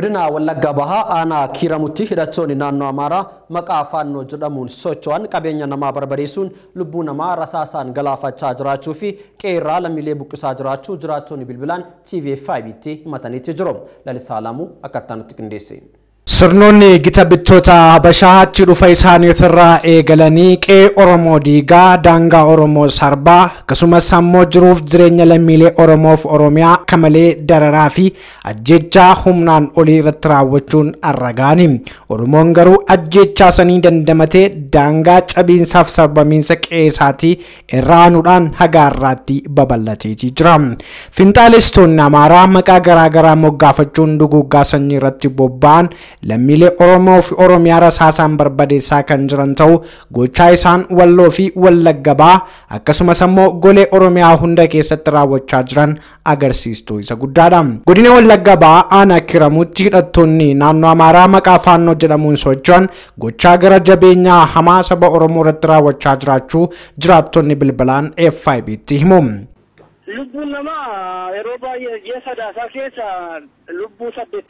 Godina Wallagga Bahaa aanaa Kiiramutti hidhattoonni naannoo Amaaraa maqaa faannoo jedhamuun socho'an qabeenya namaa barbadeessuun lubbuu namaa rasaasaan galaafachaa jiraachuu fi qeerraa lammiilee buqqisaa jiraachuu jiraattonni bilbilaan TV5tti himataniitti jiru. Lalisaa Lamuu akkaataa nutti qindeesse. Sirnoonni gita bittoota Habashaa achi dhufa isaaniitirraa eegalanii qe'ee Oromoo diigaa daangaa Oromoo sarbaa akkasumas ammoo jiruuf jireenya lammiilee Oromoof Oromiyaa kamalee dararaa fi ajjechaa humnaan olii irratti raawwachuun arragaani. Oromoon garuu ajjechaa sanii dandamatee daangaa cabiinsaaf sarbamiinsa qe'ee isaatii irraanuudhaan hagaarraatti babal'ateetii jira. Finxaaleessitoonni Amaaraa maqaa garaagaraa moggaafachuun duguuggaa sanyii irratti bobba'an lammiilee Oromoo fi Oromiyaa rasaasaan barbadeessaa kan jiran ta'u gochaa isaan Walloo fi Wallagga Bahaa akkasumas ammoo golee Oromiyaa hunda keessatti raawwachaa jiran agarsiistuu isa guddaadha. Godina Wallagga Bahaa aanaa Kiiramutti hidhattoonni naannoo Amaaraa maqaa faannoo jedhamuun socho'an gochaa gara jabeenyaa hamaa saba Oromoo irratti raawwachaa jiraachuu jiraattonni bilbilaan F5tti himu. Lubbuun namaa yeroo baay'ee ji'a sadaasaa keessa lubbuu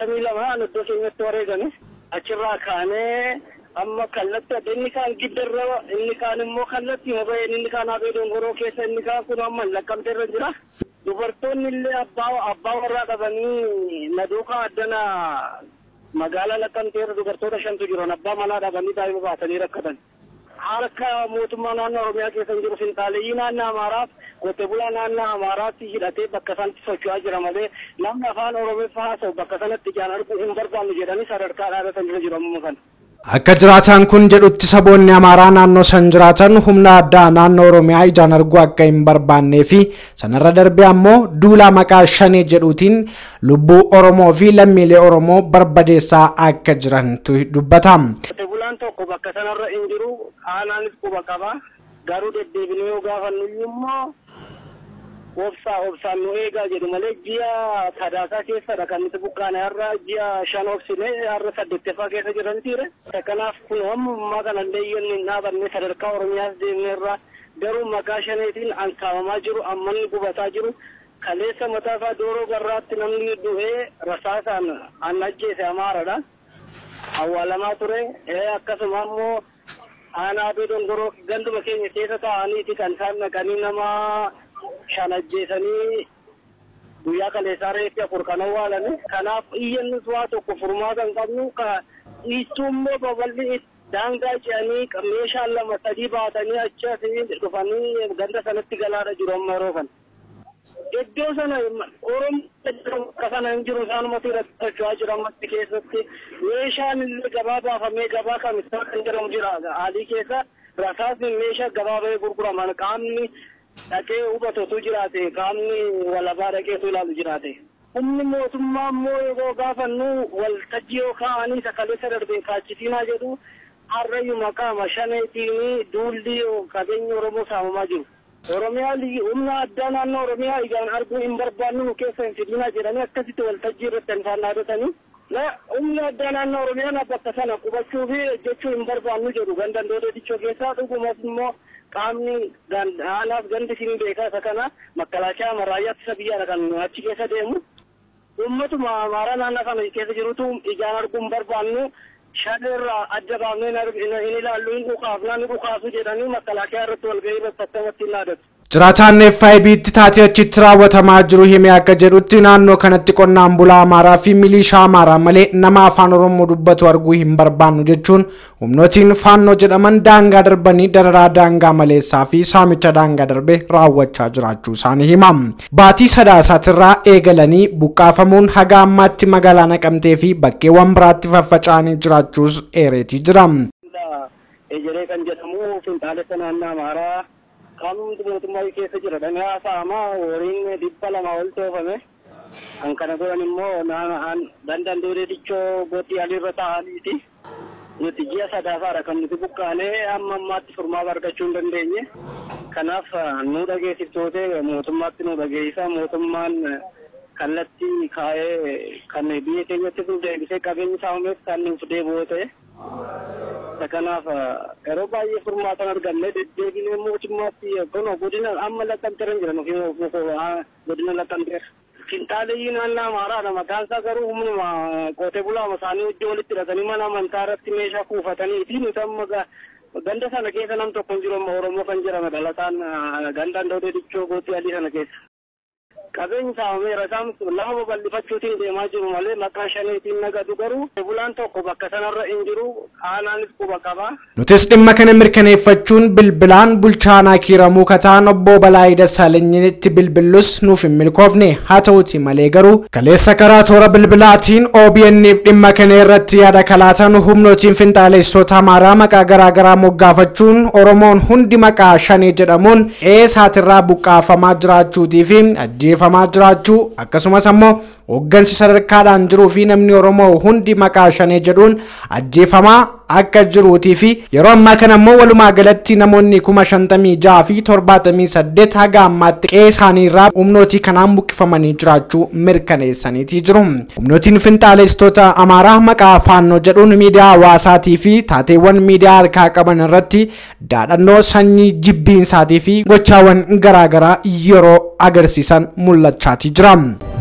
82 iddoo keenyatti wareegame achirraa kaanee amma kallattii adda inni kaan giddarra inni kaan immoo kallattii mobayeen inni kaan Abee Dongoroo keessa inni kaan kun amma Laqqamteerra jira. Dubartoonni illee abbaa warraa qabanii na duukaa addana magaalaa Laqqamteerra dubartoota 5tu jiran abbaa manaa dhabanii daa'ima baatanii rakkatan. Harka mootummaa naannoo Oromiyaa keessa jiru finxaaleeyyii naannoo Amaaraaf qote bulaa naannoo Amaaraatti hidhatee bakka sanatti socho'aa jira malee namni afaan Oromoo haasa'u bakka sanatti ijaan arguu hin barbaannu jedhanii sadarkaa dhaabatan jiru amma kana. Akka jiraatan kun jedhutti saboonni Amaaraa naannoo san jiraatan humna addaa naannoo Oromiyaa ijaan arguu akka hin barbaannee fi sanarra darbee ammoo duulaa maqaa Shanee jedhuutiin lubbuu Oromoo fi lammiilee Oromoo barbadeessaa akka jirantu dubbata. Tokko bakka sanarra hin jiru aanaanis quba qaba garuu deddeebinee yoo gaafannu immoo obsaan nu eegaa jedhu malee ji'a sadaasaa keessadha kan nuti buqqaane har'a ji'a 5 obsine har'a 8ffaa keessa jiranitiire. Kanaaf kun ammaa kanallee yoonni hin dhaabanne sadarkaa Oromiyaas deemneerra garuu maqaa Shaneetiin ankaamamaa jiru ammanni gubataa jiru kaleessa mataasaa Dooroo Garraatti namni du'ee rasaasaan an ajjeese Amaaradha. Awwaalamaa ture akkasuma ammoo aanaa Abee Dongoroo ganduma keenya keessa taa'aniiti kan isaan naqanii nama 5 ajjeesanii guyyaa kaleessaa reetti 4 kan awwaalame. Kanaaf iyyannus waa tokko furmaata hin qabnu dhiistuu immoo babal'ii daangaa ce'anii meeshaan 2-3 baatanii achi asii dhufanii ganda sanatti galaadha jiru amma yeroo kana. Iddoo sana Oromoo kana hin jiru isaanumatti irratti socho'aa jira ammatti keessatti meeshaan illee gabaa baafamee gabaa kamisaa kan jedhamu jira haalii keessa rasaasni meeshaa gabaa bahee gurguraman qaamni dhaqee hubatutu jiraate qaamni walabaa dhaqeetu ilaalu jiraate. Humni mootummaa immoo yeroo gaafannu waltajjii yoo kaa'anii sakaleessa darbee kaachisiinaa jedhu harrayyuu maqaa Shaneetiin duulli qabeenya Oromoo saamamaa jiru. Oromiyaa humna addaa naannoo Oromiyaa ijaan arguu hin barbaannu nu keessa hin fidinaa jedhanii akkasitti waltajjii irratti kan dhaabatanii humna addaa naannoo Oromiyaa bakka sana qubachuu fi jechuu hin barbaannu jedhu ganda Doodoo keessaa dhugumas immoo qaamni aanaaf gandi siin beekaa isa kana makalaakaa maraayyaa ittisa biyyaadha kan achi keessa deemu. Uummatuma Amaaraa naannoo sana keessa jirutu ijaan arguu hin barbaannu. Shaneerraa adda baafnee hin ilaallu hin dhukaasu jedhanii makalaakaa irratti walgahii irratti akkamatti hin dhaadatu. Jiraataan F5tti taatee achitti raawwatamaa jiru himee akka jedhutti naannoo kanatti qonnaan bulaa Amaaraa fi milishaa Amaaraa malee nama afaan Oromoo dubbatu arguu hin barbaannu jechuun humnootiin faannoo jedhaman daangaa darbanii dararaa daangaa maleessaa fi saamicha daangaa darbee raawwachaa jiraachuu isaanii hima. Baatii sadaasatirraa eegalanii buqqaafamuun haga ammaatti magaalaa Naqamtee fi bakkeewwan biraatti faffaca'anii jiraachuus eereetii jira. Ejeree kan jedhamu finxaalessa naannoo Amaaraa qaamni mootummaa keessa jira dhanii haasa'amaa horiin 200 ol toofame kan kana godhan immoo dandaan Doodoo gootii aliirra taa'aniiti nuti ji'a sadaasaadha kan nuti buqqaanee amma ammaatti furmaata argachuu hin dandeenye. Kanaaf nu dhageessiftootee mootummaatti nu dhageessisa mootummaan kallattii kaa'ee kan biyya keenyatti nu deebisee qabeenya saamameef kan nuuf deebi'oo ta'e. Kanaaf yeroo baay'ee furmaata arganne deddeebinee mootummaatti godina amma Laqqamteerra jiran godina Laqqamteerra Finxaaleeyyiin naannoo Amaaraadha. Maqaan isaa garuu humnuma qotee bulaa isaanii hojii walitti hidhatanii mana amantaa irratti meeshaa kuufataniiti. Nuti amma ganda sana keessa nam tokko hin jiru amma Oromoo kan jedhame dhalataan gandaan Dawudee Dichoo Gootii Adii sana keessa. Qabeenyi saamameera isaan lafa babal'ifachuutiin deemaa jiru malee maqaa shaneetiin nagadu garuu bulaan tokko bakka sanarra hin jiru aanaanis quba qaba. Nutis dhimma kana mirkaneeffachuun bilbilaan bulchaanaa kiiramuu kataan obbo Balaayii Dassaalenyitti bilbillus nuuf hin milkoofne haa ta'uuti malee garuu kaleessa karaa toora bilbilaatiin OBN'if dhimma kana irratti yaada kalaatan humnootiin finxaaleessitoota Amaaraa maqaa garaagaraa moggaafachuun Oromoon hundi maqaa shanee jedhamuun eessaatirraa buqqaafamaa jiraachuutii fi ajjeefamaa jiraachuu akkasumas ammoo hooggansi sadarkaadhaan jiruu fi namni Oromoo hundi maqaa shanee jedhuun ajjeefamaa akka jiruutii fi yeroo ammaa kana ammoo walumaa galatti namoonni 56 fi 78 haga ammaatti qe'ee isaanii irraa humnootii kanaan buqqifamanii jiraachuu mirkaneessaniitii jiru. Humnootiin finxaaleessitoota Amaaraa maqaa faannoo jedhuun miidiyaa hawaasaatii fi taateewwan miidiyaa harkaa qaban irratti dhaadannoo sanyii jibbiinsaatii fi gochaawwan garaagaraa yeroo agarsiisan mul'achaatii jira.